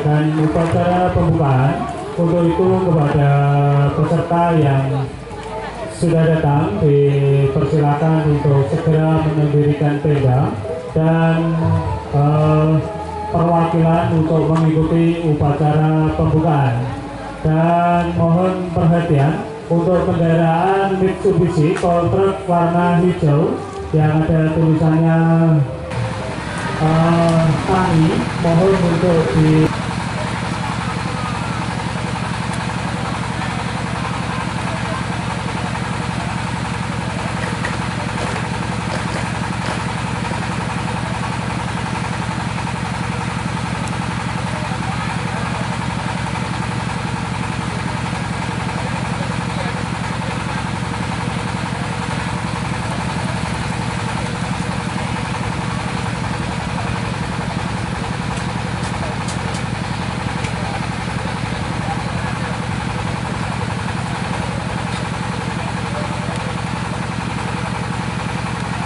mengadakan upacara pembukaan. Untuk itu kepada peserta yang sudah datang dipersilakan untuk segera mendirikan tenda dan perwakilan untuk mengikuti upacara pembukaan. Dan mohon perhatian untuk kendaraan Mitsubishi Cold Truck warna hijau yang ada tulisannya Tani, mohon untuk di